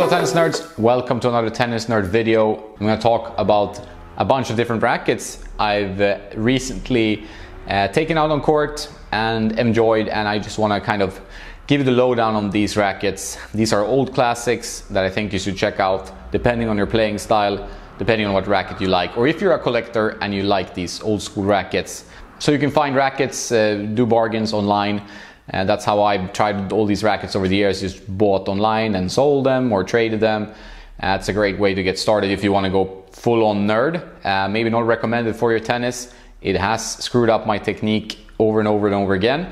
Hello tennis nerds, welcome to another Tennis Nerd video. I'm going to talk about a bunch of different rackets I've recently taken out on court and enjoyed, and I just want to kind of give you the lowdown on these rackets. These are old classics that I think you should check out depending on your playing style, depending on what racket you like, or if you're a collector and you like these old school rackets. So you can find rackets, do bargains online. And that's how I've tried all these rackets over the years, just bought online and sold them or traded them. It's a great way to get started if you want to go full on nerd. Maybe not recommended for your tennis. It has screwed up my technique over and over and over again.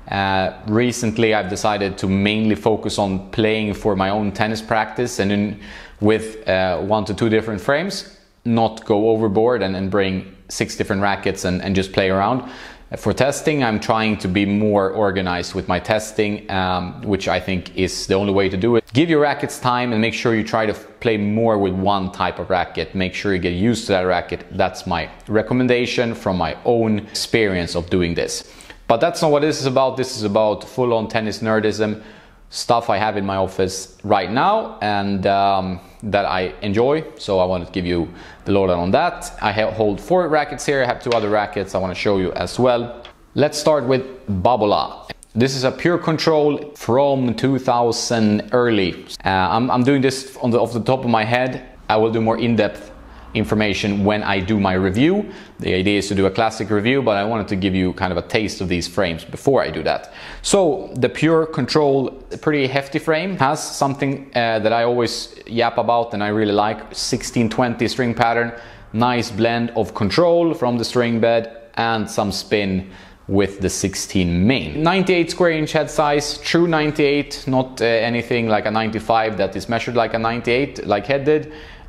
Recently I've decided to mainly focus on playing for my own tennis practice, and then with 1 to 2 different frames, not go overboard and bring 6 different rackets and just play around. For testing, I'm trying to be more organized with my testing, which I think is the only way to do it. Give your rackets time and make sure you try to play more with one type of racket. Make sure you get used to that racket. That's my recommendation from my own experience of doing this. But that's not what this is about. This is about full-on tennis nerdism, stuff I have in my office right now and that I enjoy. So I wanted to give you the lowdown on that. I hold 4 rackets here. I have 2 other rackets I want to show you as well. Let's start with Babolat. This is a Pure Control from 2000 early. I'm doing this off the top of my head. I will do more in-depth information when I do my review. The idea is to do a classic review, but I wanted to give you kind of a taste of these frames before I do that. So the Pure Control, a pretty hefty frame, has something that I always yap about and I really like. 1620 string pattern, nice blend of control from the string bed and some spin with the 16 main. 98 square inch head size, true 98, not anything like a 95 that is measured like a 98 like head did.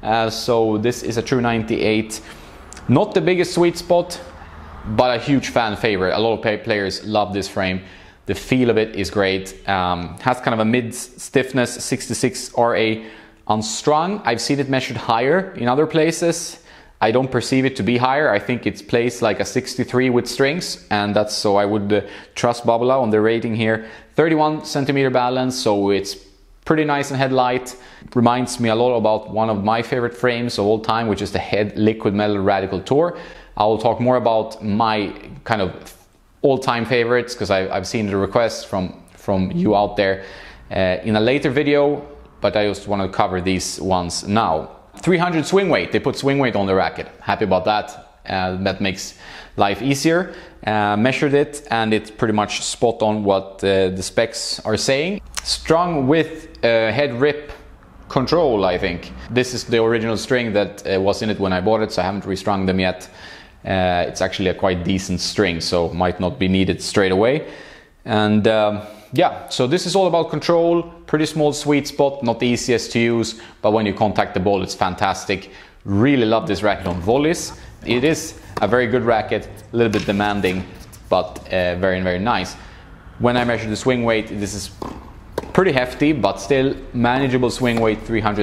So this is a true 98. Not the biggest sweet spot, but a huge fan favorite. A lot of players love this frame. The feel of it is great. Has kind of a mid stiffness, 66 RA unstrung. I've seen it measured higher in other places. I don't perceive it to be higher. I think it's placed like a 63 with strings, and that's so I would trust Babolat on the rating here. 31 centimeter balance, so it's pretty nice and headlight. Reminds me a lot about one of my favorite frames of all time, which is the Head Liquid Metal Radical Tour. I will talk more about my kind of all-time favorites because I've seen the requests from you out there in a later video, but I just want to cover these ones now. 300 swing weight. They put swing weight on the racket. Happy about that. That makes life easier. Measured it and it's pretty much spot on what the specs are saying. Strung with head rip control, I think. This is the original string that was in it when I bought it, so I haven't restrung them yet. It's actually a quite decent string, so might not be needed straight away. And yeah, so this is all about control. Pretty small sweet spot, not the easiest to use, but when you contact the ball, it's fantastic. Really love this racket on volleys. It is a very good racket, a little bit demanding, but very, very nice. When I measure the swing weight, this is pretty hefty, but still manageable swing weight,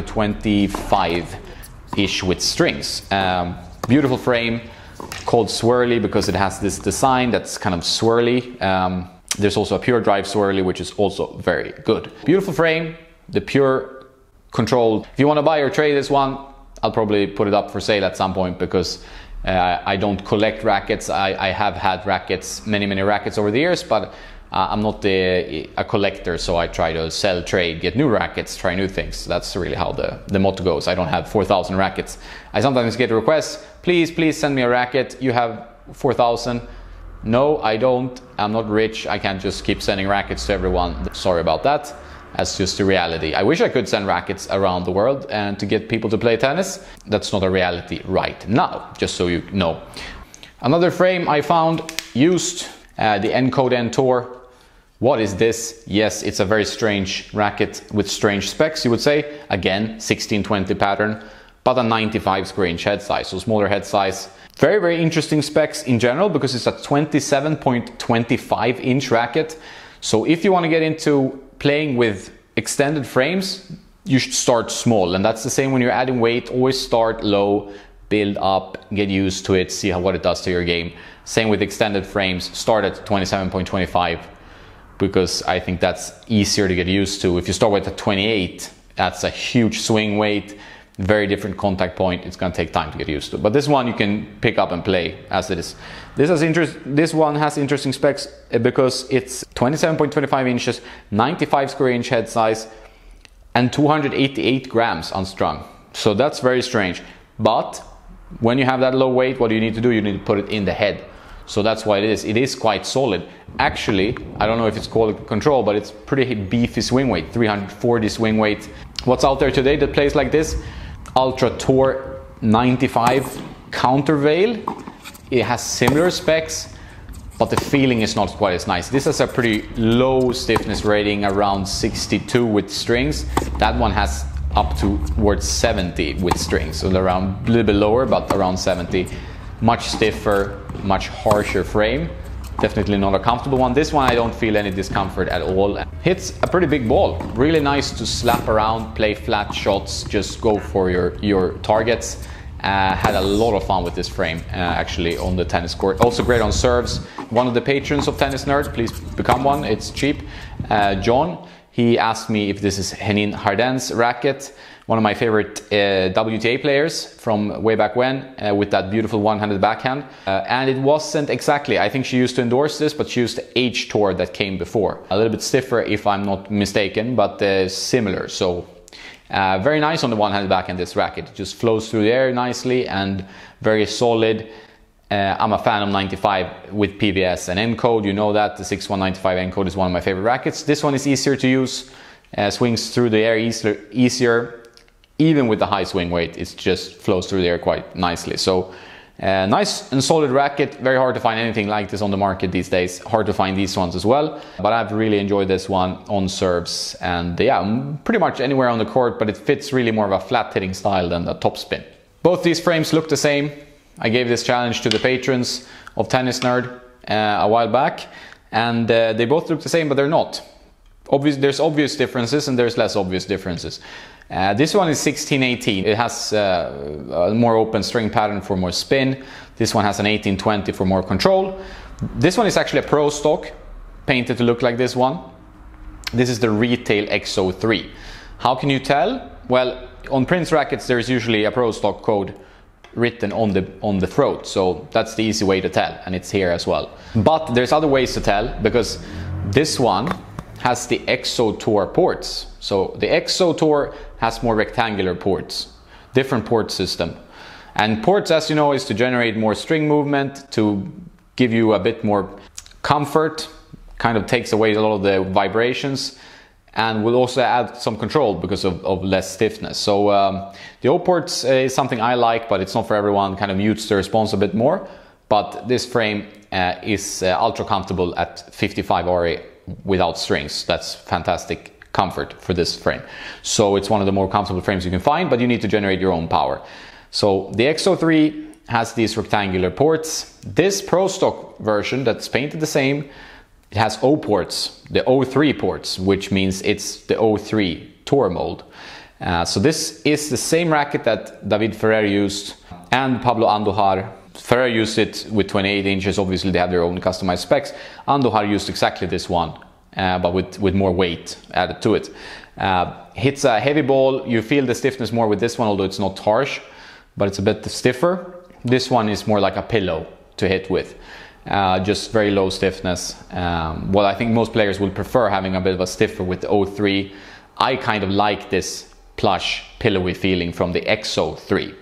325-ish with strings. Beautiful frame, called Swirly because it has this design that's kind of swirly. There's also a Pure Drive Swirly, which is also very good. Beautiful frame, the Pure Control. If you want to buy or trade this one, I'll probably put it up for sale at some point because I don't collect rackets. I have had rackets, many rackets over the years, but I'm not a collector, so I try to sell, trade, get new rackets, try new things. That's really how the motto goes. I don't have 4,000 rackets. I sometimes get requests, please send me a racket. You have 4,000. No, I don't. I'm not rich. I can't just keep sending rackets to everyone. Sorry about that. That's just the reality. I wish I could send rackets around the world and to get people to play tennis. That's not a reality right now, just so you know. Another frame I found used, the Encode N Tour. What is this? Yes, it's a very strange racket with strange specs, you would say. Again, 1620 pattern, but a 95 square inch head size, so smaller head size. Very, very interesting specs in general because it's a 27.25 inch racket. So if you want to get into playing with extended frames, you should start small. And that's the same when you're adding weight. Always start low, build up, get used to it, see what it does to your game. Same with extended frames, start at 27.25 because I think that's easier to get used to. If you start with a 28, That's a huge swing weight, very different contact point. It's going to take time to get used to. But this one you can pick up and play as it is. This one has interesting specs because it's 27.25 inches, 95 square inch head size, and 288 grams unstrung. So that's very strange. But when you have that low weight, what do you need to do? You need to put it in the head. So that's why it is. It is quite solid. Actually, I don't know if it's quality control, but it's pretty beefy swing weight, 340 swing weight. What's out there today that plays like this? Ultra Tour 95 Countervail. It has similar specs, but the feeling is not quite as nice. This has a pretty low stiffness rating, around 62 with strings. That one has up towards 70 with strings, so around a little bit lower, but around 70. Much stiffer, much harsher frame. Definitely not a comfortable one. This one I don't feel any discomfort at all. Hits a pretty big ball. Really nice to slap around, play flat shots, just go for your targets. Had a lot of fun with this frame actually on the tennis court. Also great on serves. One of the patrons of Tennis Nerd, please become one, it's cheap. John, he asked me if this is Henin Harden's racket. One of my favorite WTA players from way back when, with that beautiful one-handed backhand. And it wasn't exactly, I think she used to endorse this, but she used the H Tour that came before. A little bit stiffer if I'm not mistaken, but similar. So very nice on the one-handed backhand, this racket. It just flows through the air nicely and very solid. I'm a fan of 95 with PVS and N-Code. You know that, the 6195 N-Code is one of my favorite rackets. This one is easier to use, swings through the air easier. Even with the high swing weight, it just flows through the air quite nicely. So nice and solid racket. Very hard to find anything like this on the market these days. Hard to find these ones as well. But I've really enjoyed this one on serves. And yeah, pretty much anywhere on the court, but it fits really more of a flat hitting style than a topspin. Both these frames look the same. I gave this challenge to the patrons of Tennis Nerd a while back. And they both look the same, but they're not. There's obvious differences and there's less obvious differences. This one is 1618. It has a more open string pattern for more spin. This one has an 1820 for more control. This one is actually a Pro stock, painted to look like this one. This is the Retail XO3. How can you tell? Well, on Prince rackets there's usually a Pro stock code written on the throat, so that's the easy way to tell, and it's here as well. But there's other ways to tell, because this one has the XO Tour ports. So the XO Tour has more rectangular ports, different port system. And ports, as you know, is to generate more string movement, to give you a bit more comfort, kind of takes away a lot of the vibrations, and will also add some control because of less stiffness. So the O ports is something I like, but it's not for everyone, kind of mutes the response a bit more. But this frame is ultra comfortable at 55 RA without strings. That's fantastic comfort for this frame. So it's one of the more comfortable frames you can find, but you need to generate your own power. So the XO3 has these rectangular ports. This Pro stock version that's painted the same, it has O ports, the O3 ports, which means it's the O3 Tour mold. So this is the same racket that David Ferrer used and Pablo Andujar. Ferrer used it with 28 inches. Obviously they have their own customized specs. Andujar used exactly this one, but with more weight added to it. Hits a heavy ball. You feel the stiffness more with this one, although it's not harsh, but it's a bit stiffer. This one is more like a pillow to hit with. Just very low stiffness. Well, I think most players will prefer having a bit of a stiffer with the O3. I kind of like this plush, pillowy feeling from the XO3.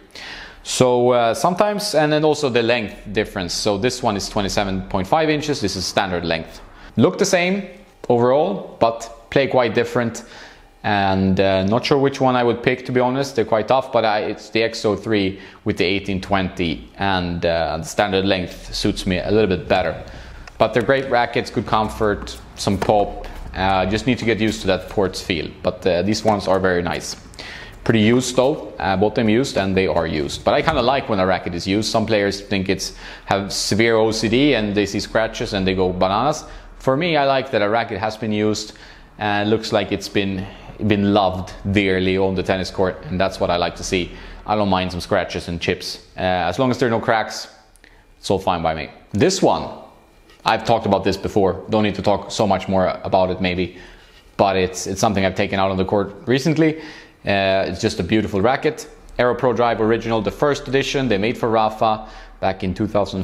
So sometimes, and then also the length difference. So this one is 27.5 inches. This is standard length. Look the same overall, but play quite different. And not sure which one I would pick, to be honest. They're quite tough, but it's the XO3 with the 1820, and the standard length suits me a little bit better. But they're great rackets, good comfort, some pop. Just need to get used to that ports feel. But these ones are very nice. Pretty used though, bought them used and they are used. But I kind of like when a racket is used. Some players think have severe OCD and they see scratches and they go bananas. For me, I like that a racket has been used and looks like it's been loved dearly on the tennis court, and that's what I like to see. I don't mind some scratches and chips. As long as there are no cracks, it's all fine by me. This one, I've talked about this before. Don't need to talk so much more about it maybe, but it's something I've taken out on the court recently. It's just a beautiful racket. Aero Pro Drive Original, the first edition they made for Rafa back in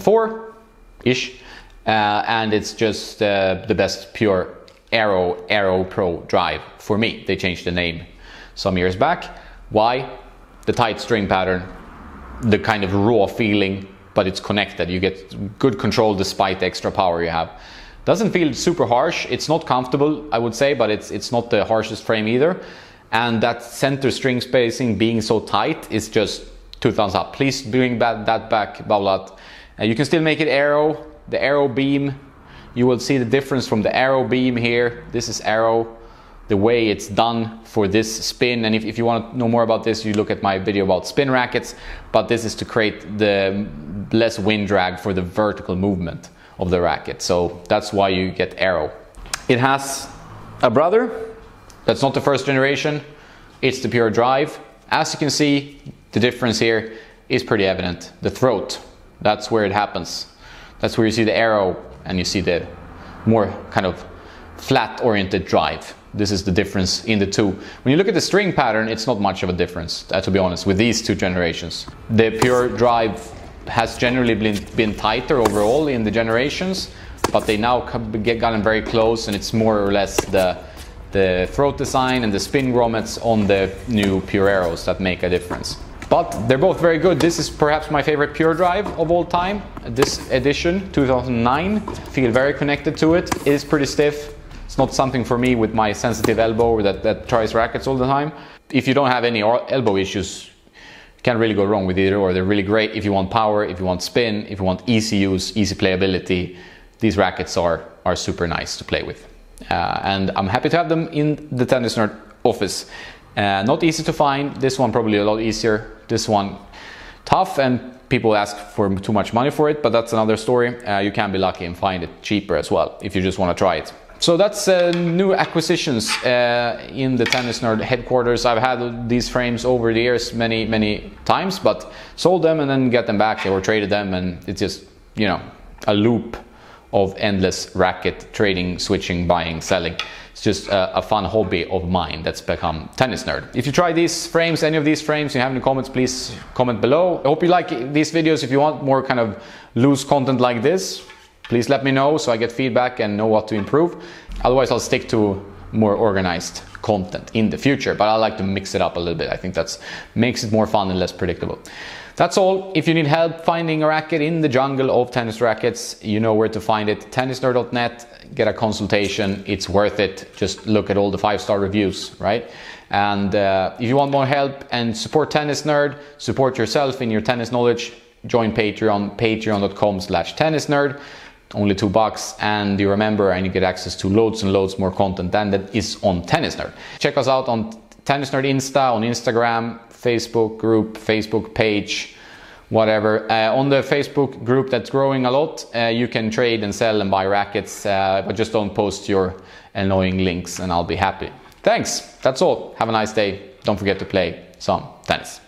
2004-ish. And it's just the best pure Aero Pro Drive for me. They changed the name some years back. Why? The tight string pattern, the kind of raw feeling, but it's connected. You get good control despite the extra power you have. Doesn't feel super harsh. It's not comfortable, I would say, but it's not the harshest frame either. And that center string spacing being so tight is just 2 thumbs up. Please bring that back, Babolat. You can still make it aero. The aero beam, you will see the difference from the aero beam here. This is aero, the way it's done for this spin. And if you want to know more about this, you look at my video about spin rackets. But this is to create the less wind drag for the vertical movement of the racket. So that's why you get aero. It has a brother. That's not the first generation. It's the pure drive. As you can see, the difference here is pretty evident. The throat, that's where it happens. That's where you see the aero and you see the more kind of flat oriented drive. This is the difference in the two. When you look at the string pattern, it's not much of a difference, to be honest, with these 2 generations. The pure drive has generally been tighter overall in the generations, but they now gotten very close, and it's more or less the throat design and the spin grommets on the new pure aeros that make a difference. But they're both very good. This is perhaps my favorite pure drive of all time. This edition, 2009. Feel very connected to it. It is pretty stiff. It's not something for me with my sensitive elbow that tries rackets all the time. If you don't have any elbow issues, you can't really go wrong with either or. They're really great if you want power, if you want spin, if you want easy use, easy playability. These rackets are super nice to play with. And I'm happy to have them in the Tennis Nerd office. Not easy to find. This one probably a lot easier. This one tough, and people ask for too much money for it, but that's another story. You can be lucky and find it cheaper as well if you just want to try it. So that's new acquisitions in the Tennis Nerd headquarters. I've had these frames over the years many times, but sold them and then get them back or traded them, and it's just, you know, a loop of endless racket trading, switching, buying, selling. It's just a fun hobby of mine that's become Tennis Nerd. If you try these frames, any of these frames, you have any comments, please comment below. I hope you like these videos. If you want more kind of loose content like this, please let me know so I get feedback and know what to improve. Otherwise, I'll stick to more organized content in the future, but I like to mix it up a little bit. I think that makes it more fun and less predictable. That's all. If you need help finding a racket in the jungle of tennis rackets, you know where to find it. tennisnerd.net, get a consultation. It's worth it. Just look at all the 5-star reviews, right? And if you want more help and support Tennis Nerd, support yourself in your tennis knowledge, join Patreon, patreon.com/tennisnerd. Only $2, and you remember, and you get access to loads and loads more content than that is on Tennis Nerd. Check us out on Tennis Nerd Insta, on Instagram, Facebook group, Facebook page, whatever. On the Facebook group that's growing a lot, you can trade and sell and buy rackets, but just don't post your annoying links and I'll be happy. Thanks, that's all. Have a nice day. Don't forget to play some tennis.